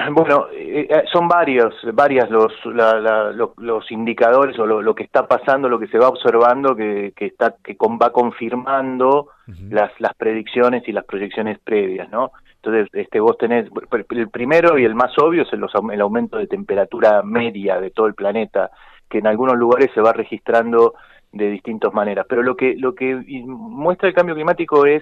Bueno, son varias los indicadores o lo que está pasando, lo que se va observando, va confirmando Ujú. las predicciones y las proyecciones previas, ¿no? Entonces, vos tenés, el primero y el más obvio es el aumento de temperatura media de todo el planeta, que en algunos lugares se va registrando de distintas maneras. Pero lo que muestra el cambio climático es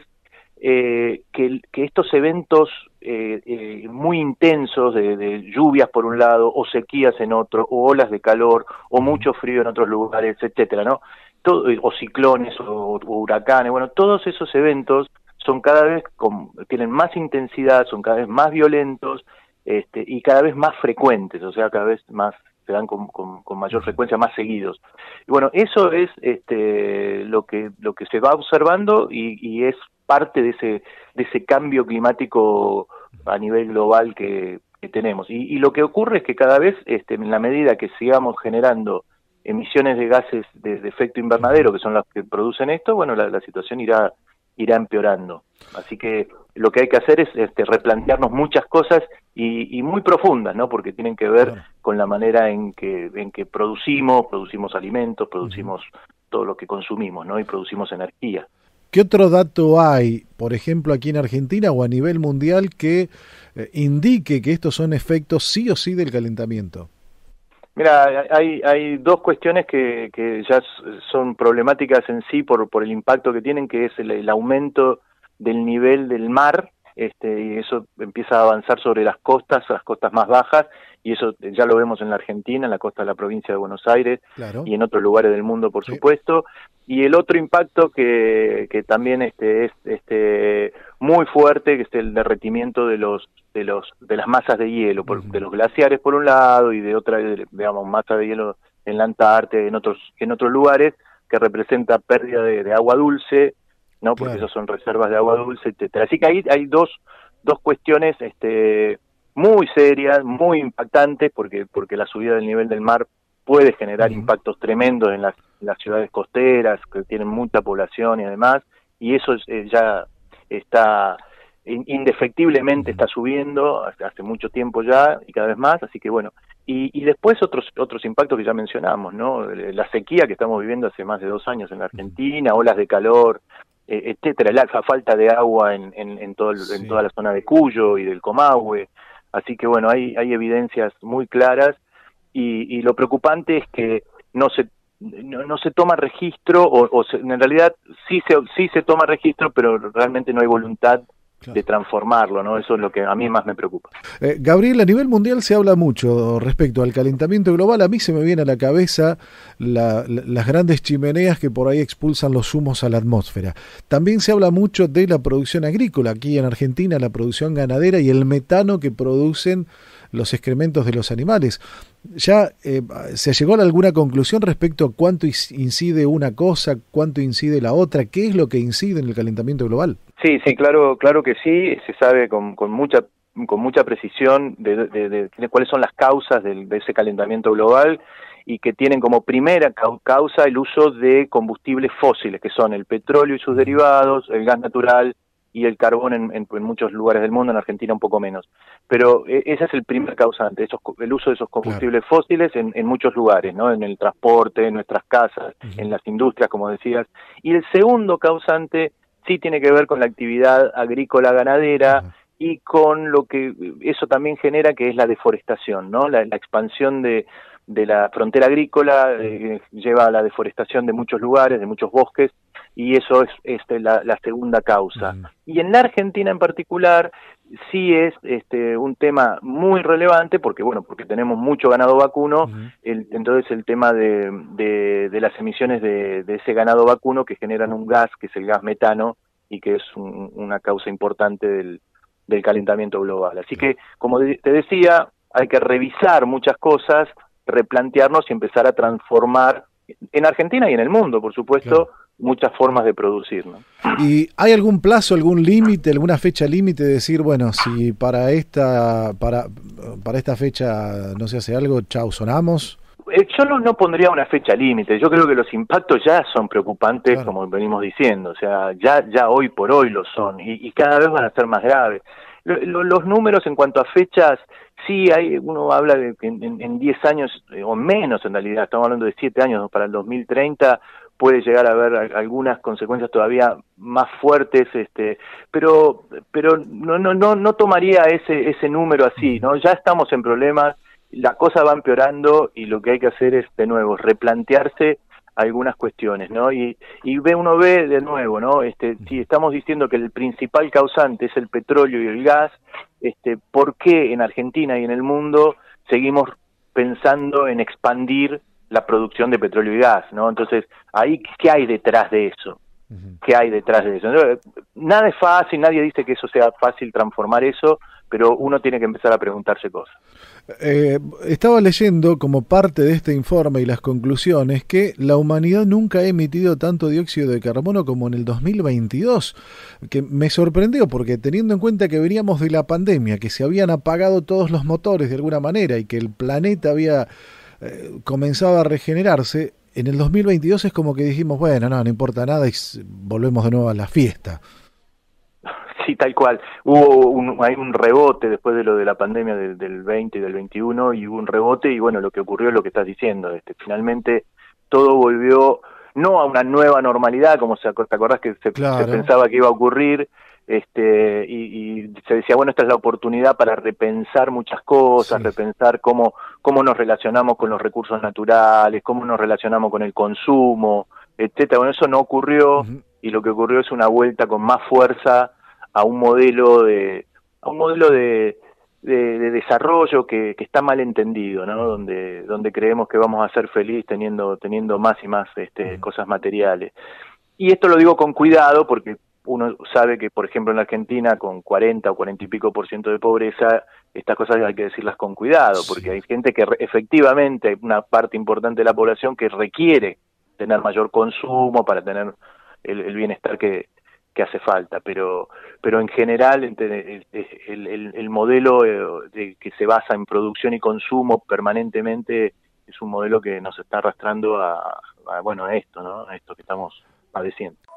que estos eventos muy intensos de lluvias por un lado, o sequías en otro, o olas de calor, o Ujú. mucho frío en otros lugares, etcétera, ¿no? Todo, o ciclones o huracanes, bueno, todos esos eventos son cada vez tienen más intensidad, son cada vez más violentos, y cada vez más frecuentes, o sea, cada vez más se dan con mayor Ujú. frecuencia, más seguidos. Y bueno, eso es lo que se va observando y es parte de ese cambio climático a nivel global que tenemos. Y lo que ocurre es que cada vez, en la medida que sigamos generando emisiones de gases de efecto Ujú. invernadero, que son las que producen esto, bueno, la situación irá empeorando. Así que lo que hay que hacer es replantearnos muchas cosas y muy profundas, ¿no? Porque tienen que ver Claro. con la manera en que producimos alimentos, Ujú. producimos todo lo que consumimos, ¿no? Y producimos energía. ¿Qué otro dato hay, por ejemplo, aquí en Argentina o a nivel mundial que indique que estos son efectos sí o sí del calentamiento? Mira, hay dos cuestiones que ya son problemáticas en sí por el impacto que tienen, que es el aumento del nivel del mar, y eso empieza a avanzar sobre las costas más bajas, y eso ya lo vemos en la Argentina, en la costa de la provincia de Buenos Aires Claro. y en otros lugares del mundo, por Sí. supuesto. Y el otro impacto que también es muy fuerte, que es el derretimiento de las masas de hielo, de Ujú. los glaciares por un lado y de otra, digamos, masa de hielo en la Antártida, en otros lugares, que representa pérdida de agua dulce, ¿no? Porque Claro. esas son reservas de agua dulce, etcétera. Así que ahí hay dos cuestiones muy serias, muy impactantes, porque la subida del nivel del mar puede generar Ujú. impactos tremendos en las ciudades costeras, que tienen mucha población y además, y eso ya está indefectiblemente Ujú. está subiendo hace mucho tiempo ya y cada vez más, así que bueno, y después otros impactos que ya mencionamos, ¿no? La sequía que estamos viviendo hace más de 2 años en la Ujú. Argentina, olas de calor, etcétera, la falta de agua en Sí. toda la zona de Cuyo y del Comahue, así que bueno, hay evidencias muy claras y lo preocupante es que no se toma registro en realidad sí se toma registro, pero realmente no hay voluntad de Claro. transformarlo, ¿no? Eso es lo que a mí más me preocupa. Gabriel, a nivel mundial se habla mucho respecto al calentamiento global. A mí se me viene a la cabeza las grandes chimeneas que por ahí expulsan los humos a la atmósfera. También se habla mucho de la producción agrícola, aquí en Argentina, la producción ganadera y el metano que producen los excrementos de los animales. ¿Ya se llegó a alguna conclusión respecto a cuánto incide una cosa, cuánto incide la otra? ¿Qué es lo que incide en el calentamiento global? Sí, sí, claro que sí, se sabe con mucha precisión de cuáles son las causas de ese calentamiento global y que tienen como primera causa el uso de combustibles fósiles, que son el petróleo y sus Ujú. derivados, el gas natural y el carbón en muchos lugares del mundo, en Argentina un poco menos. Pero ese es el primer causante, el uso de esos Claro. combustibles fósiles en muchos lugares, ¿no? En el transporte, en nuestras casas, en Ujú. las industrias, como decías. Y el segundo causante sí tiene que ver con la actividad agrícola ganadera Ajá. y con lo que eso también genera, que es la deforestación, ¿no? La expansión de la frontera agrícola lleva a la deforestación de muchos lugares, de muchos bosques, y eso es la segunda causa. Ujú. Y en la Argentina en particular sí es un tema muy relevante porque tenemos mucho ganado vacuno, Ujú. entonces el tema de las emisiones de ese ganado vacuno, que generan un gas, que es el gas metano, y que es una causa importante del calentamiento global. Así Claro. que, como te decía, hay que revisar muchas cosas, replantearnos y empezar a transformar, en Argentina y en el mundo, por Claro. supuesto, muchas formas de producir, ¿no? ¿Y hay algún plazo, algún límite, alguna fecha límite de decir, bueno, si para esta fecha no se hace algo, chau, sonamos? Yo no pondría una fecha límite. Yo creo que los impactos ya son preocupantes, Claro. como venimos diciendo. O sea, ya hoy por hoy lo son y cada vez van a ser más graves. Los números en cuanto a fechas sí, uno habla de que en 10 años, o menos en realidad, estamos hablando de 7 años para el 2030, puede llegar a haber algunas consecuencias todavía más fuertes, pero no tomaría ese número así, ¿no? Ya estamos en problemas, la cosa va empeorando y lo que hay que hacer es, de nuevo, replantearse algunas cuestiones, ¿no? Uno ve de nuevo, ¿no? Si estamos diciendo que el principal causante es el petróleo y el gas, ¿por qué en Argentina y en el mundo seguimos pensando en expandir la producción de petróleo y gas, ¿no? Entonces, ahí, ¿qué hay detrás de eso? ¿Qué hay detrás de eso? Nada es fácil, nadie dice que eso sea fácil transformar eso, pero uno tiene que empezar a preguntarse cosas. Estaba leyendo como parte de este informe y las conclusiones que la humanidad nunca ha emitido tanto dióxido de carbono como en el 2022, que me sorprendió porque teniendo en cuenta que veníamos de la pandemia, que se habían apagado todos los motores de alguna manera y que el planeta había comenzado a regenerarse, en el 2022 es como que dijimos, bueno, no importa nada y volvemos de nuevo a la fiesta. Sí, tal cual. Hay un rebote después de lo de la pandemia del 20 y del 21, y hubo un rebote, y bueno, lo que ocurrió es lo que estás diciendo. Finalmente todo volvió no a una nueva normalidad, como te acordás que se Claro. pensaba que iba a ocurrir, y se decía, bueno, esta es la oportunidad para repensar muchas cosas, Sí. repensar cómo nos relacionamos con los recursos naturales, cómo nos relacionamos con el consumo, etcétera. Bueno, eso no ocurrió, Ujú. y lo que ocurrió es una vuelta con más fuerza a un modelo de desarrollo que está mal entendido, ¿no? Donde creemos que vamos a ser felices teniendo más y más Ujú. cosas materiales. Y esto lo digo con cuidado porque uno sabe que, por ejemplo, en la Argentina, con 40 o 40 y pico % de pobreza, estas cosas hay que decirlas con cuidado, porque Sí. hay gente que efectivamente, hay una parte importante de la población que requiere tener mayor consumo para tener el bienestar que hace falta, pero en general el modelo que se basa en producción y consumo permanentemente es un modelo que nos está arrastrando bueno, a esto, ¿no? A esto que estamos padeciendo.